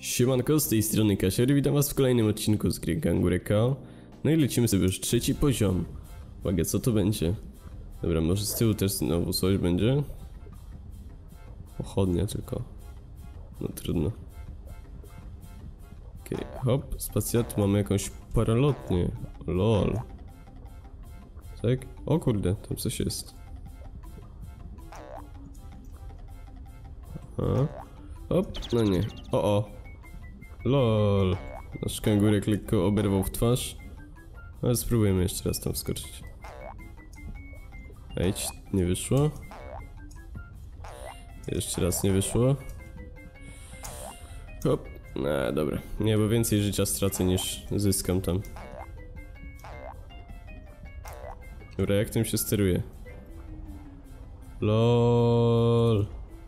Siemanko, z tej strony Kasior, witam was w kolejnym odcinku z gry Kangureko. No i lecimy sobie już trzeci poziom. Uwaga, co to będzie? Dobra, może z tyłu też znowu coś będzie? Pochodnia tylko. No trudno. Okej, hop, spacja, tu mamy jakąś paralotnię. Lol. Tak? O kurde, tam coś jest. Aha. Hop, no nie. O. Lol. Nasz kangurek lekko oberwał w twarz. Ale spróbujemy jeszcze raz tam wskoczyć. Ejdź, nie wyszło. Jeszcze raz nie wyszło. Hop. Dobra. Nie, bo więcej życia stracę niż zyskam tam. Dobra, jak tym się steruje? Lol.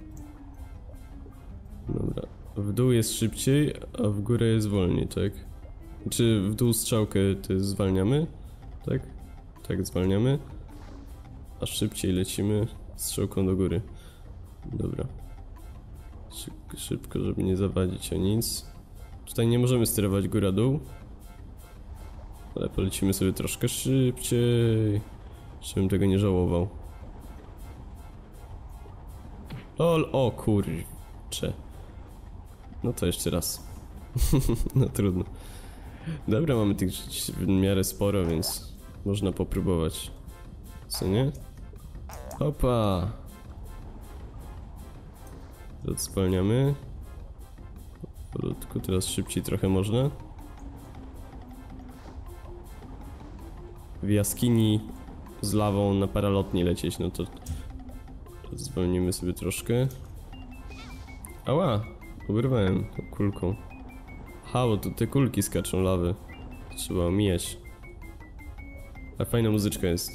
Dobra. W dół jest szybciej, a w górę jest wolniej, tak? Czy w dół strzałkę to zwalniamy? Tak? Tak, zwalniamy. A szybciej lecimy strzałką do góry. Dobra. Szybko, żeby nie zawadzić o nic. Tutaj nie możemy sterować góra-dół. Ale polecimy sobie troszkę szybciej. Żebym tego nie żałował. Lol, o kurczę. No to jeszcze raz. No trudno. Dobra, mamy tych w miarę sporo, więc można popróbować. Co nie? Hopa! Zwalniamy. Powolutku, teraz szybciej trochę można. W jaskini z lawą na paralotni lecieć, no to zwolnimy sobie troszkę. Ała! Urwałem tą kulką. Ha, bo tu te kulki skaczą lawy. Trzeba omijać. A fajna muzyczka jest.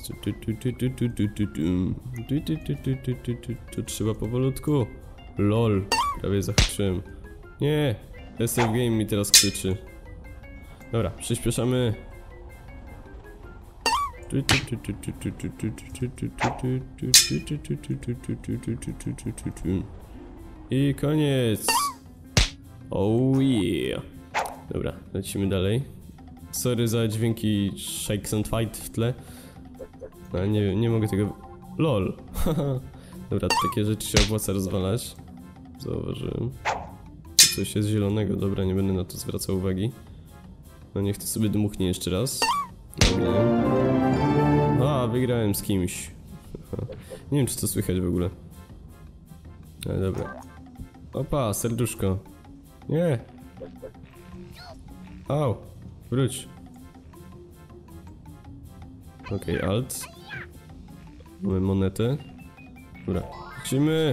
Tu trzeba powolutku. Lol, prawie zahaczyłem. Nie, SF Game mi teraz krzyczy. Dobra, przyspieszamy. I koniec. Oh yeah. Dobra, lecimy dalej. Sorry za dźwięki Shakes and Fight w tle. No, nie mogę tego... LOL. Dobra, takie rzeczy się opłaca rozwalać. Zauważyłem. Tu coś jest zielonego, dobra, nie będę na to zwracał uwagi. No niech to sobie dmuchnie jeszcze raz. A, wygrałem z kimś. Nie wiem, czy to słychać w ogóle. Ale dobra. Opa, serduszko. Nie. Au, wróć. Okej, alt. Mamy monetę. Dobra, lecimy.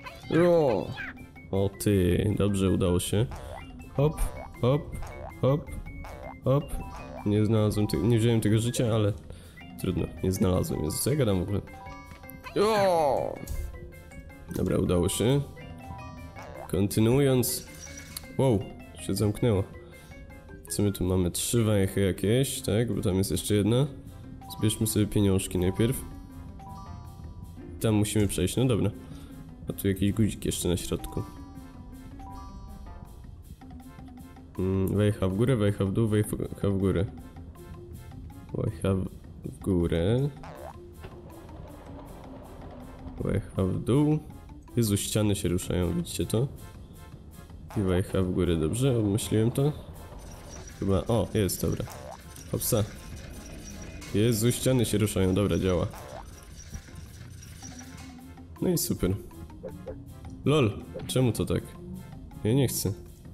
O ty, dobrze, udało się. Hop, hop, hop, hop. Nie znalazłem tego, nie wziąłem tego życia, ale trudno, nie znalazłem. Jezu, co ja gadam w ogóle? Dobra, udało się. Kontynuując. Wow, się zamknęło. Co my tu mamy? 3 węchy jakieś, tak? Bo tam jest jeszcze jedna. Zbierzmy sobie pieniążki najpierw. Tam musimy przejść, no dobra. A tu jakiś guzik jeszcze na środku. Wejcha w górę, wejcha w dół, wejcha w górę. Wejcha w górę. Wejcha w dół. Jezu, ściany się ruszają, widzicie to? I wejcha w górę, dobrze? Obmyśliłem to? Chyba, o, jest, dobra. Hopsa. Jezu, ściany się ruszają, dobra, działa. No i super. LOL, czemu to tak? Ja nie chcę.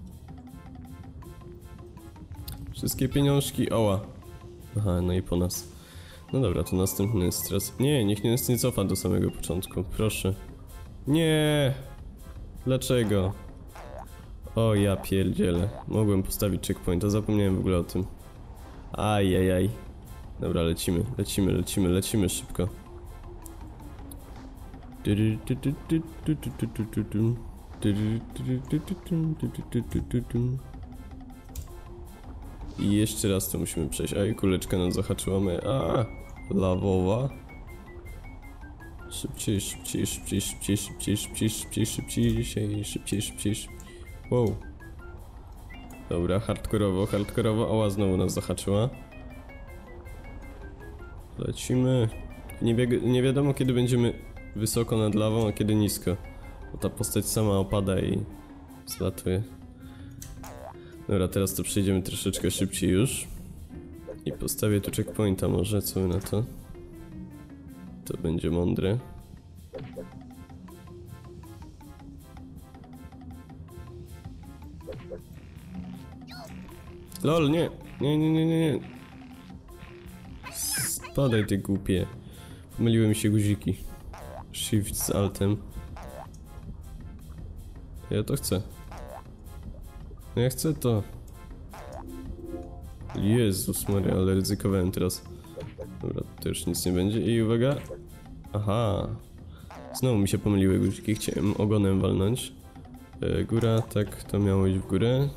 Wszystkie pieniążki, oła. Aha, no i po nas. No dobra, to następny stres. Nie, niech nas nie cofa do samego początku, proszę. Nie. Dlaczego? O ja pierdzielę. Mogłem postawić checkpointa, zapomniałem w ogóle o tym. Ajajaj. Dobra, lecimy szybko. I jeszcze raz to musimy przejść. Aj, kuleczka nam zahaczyła. Lawowa. Szybciej. Wow. Dobra, hardkorowo, hardkorowo. Oła, znowu nas zahaczyła. Lecimy. Nie wiadomo, kiedy będziemy wysoko nad lawą, a kiedy nisko. Bo ta postać sama opada i zlatuje. Dobra, teraz to przejdziemy troszeczkę szybciej już. I postawię tu checkpointa może, co wy na to? To będzie mądre. LOL, nie! Nie. Spadaj, ty głupie. Pomyliły mi się guziki. Shift z altem. Ja to chcę. No ja chcę to. Jezus Maria, ale ryzykowałem teraz. Dobra, to już nic nie będzie. I uwaga. Aha. Znowu mi się pomyliły guziki. Chciałem ogonem walnąć. Góra, tak, to miało iść w górę.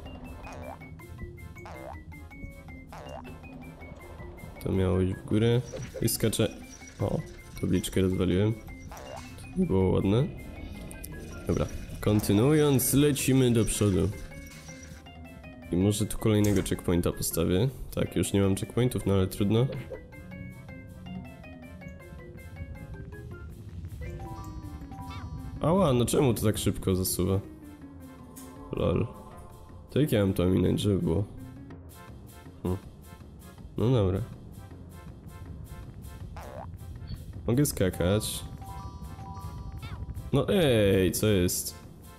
To miało iść w górę. I skaczę. O, tabliczkę rozwaliłem. To nie było ładne. Dobra, kontynuując, lecimy do przodu. I może tu kolejnego checkpointa postawię. Tak, już nie mam checkpointów, no ale trudno. Ała, no czemu to tak szybko zasuwa? Lol. To jak ja mam to ominąć, żeby było? No dobra. Mogę skakać. No ej, co jest?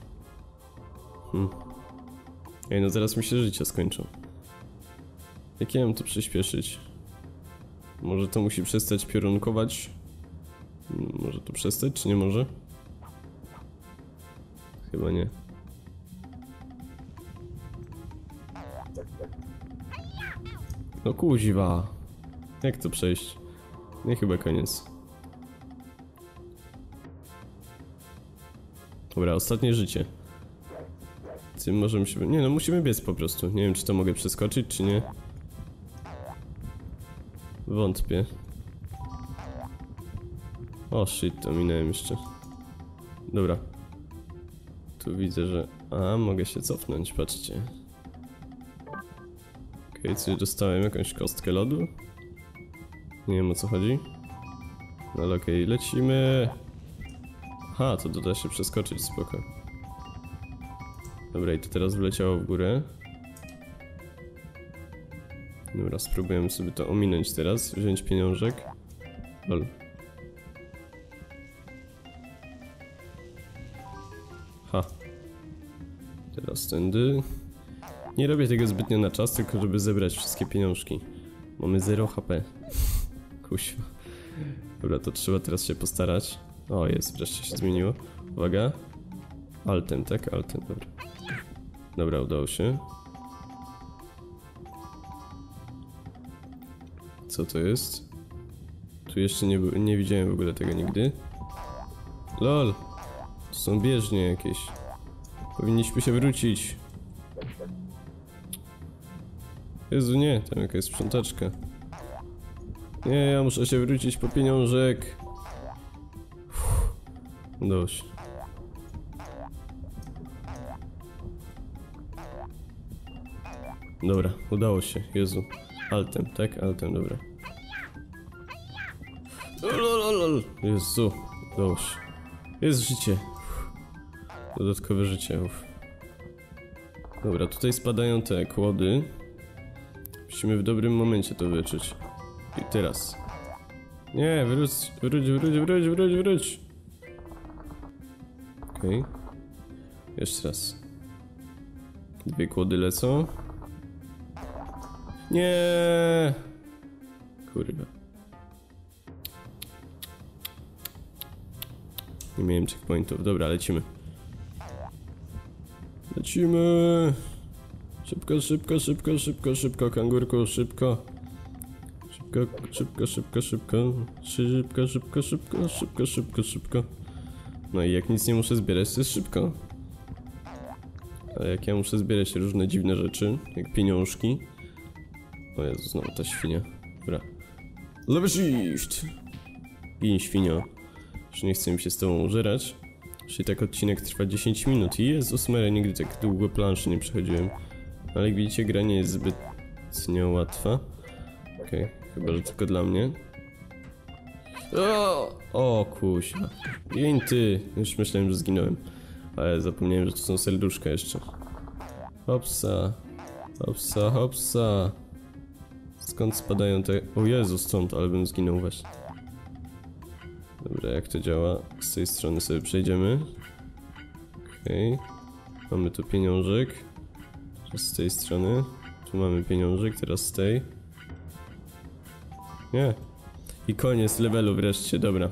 Ej, no zaraz mi się życie skończą. Jak ja mam to przyspieszyć? Może to musi przestać piorunkować? Może to przestać, czy nie może? Chyba nie. No kuźwa. Jak to przejść? Nie, chyba koniec. Dobra, ostatnie życie. Tym możemy się... Nie no, musimy biec po prostu. Nie wiem, czy to mogę przeskoczyć, czy nie. Wątpię. O shit, to minąłem jeszcze. Dobra. Tu widzę, że... A, mogę się cofnąć, patrzcie. Okej, coś dostałem, jakąś kostkę lodu? Nie wiem, o co chodzi. No ale okej, lecimy. Aha, to da się przeskoczyć, spoko. Dobra, i to teraz wleciało w górę. Dobra, spróbujemy sobie to ominąć teraz, wziąć pieniążek. Lol. Ha. Teraz tędy. Nie robię tego zbytnio na czas, tylko żeby zebrać wszystkie pieniążki. Mamy 0 HP. Kuźwa. Dobra, to trzeba teraz się postarać. O, jest, wreszcie się zmieniło. Uwaga. Altem, tak? Altem, dobra. Dobra, udało się. Co to jest? Tu jeszcze nie widziałem w ogóle tego nigdy. LOL! To są bieżnie jakieś. Powinniśmy się wrócić. Jezu, nie, tam jakaś sprzątaczka. Nie, ja muszę się wrócić po pieniążek. Udało się. Dobra, udało się, Jezu. Altem, tak? Altem, dobra. Lololol. Jezu, udało się. Jest życie. Dodatkowe życie. Dobra, tutaj spadają te kłody. Musimy w dobrym momencie to wyczuć. I teraz. Nie, wróć. Okej. Jeszcze raz. 2 kłody lecą. Nie. Kurwa. Nie miałem checkpointów. Dobra, lecimy. Szybko, kangurku, szybko. Szybko. No i jak nic nie muszę zbierać, to jest szybko. Ale jak ja muszę zbierać różne dziwne rzeczy, jak pieniążki. O Jezu, znowu ta świnia. Dobra. Lewy shift! I świnio. Już nie chcę mi się z tobą użerać. Czyli tak odcinek trwa 10 minut. Jezus Maria, nigdy tak długo planszy nie przechodziłem. Ale jak widzicie, gra nie jest zbyt niełatwa. Okej, chyba że tylko dla mnie. O kusia. Gin ty. Już myślałem, że zginąłem. Ale zapomniałem, że tu są serduszka jeszcze. Hopsa. Hopsa, hopsa. Skąd spadają te... O Jezu, stąd, ale bym zginął właśnie. Dobra, jak to działa? Z tej strony sobie przejdziemy. Okej. Mamy tu pieniążek. Teraz z tej strony. Tu mamy pieniążek, teraz z tej. Nie. I koniec levelu wreszcie, dobra.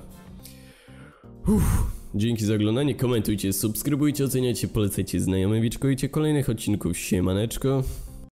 Dzięki za oglądanie, komentujcie, subskrybujcie, oceniajcie, polecajcie znajomym, wyczekujcie kolejnych odcinków, siemaneczko.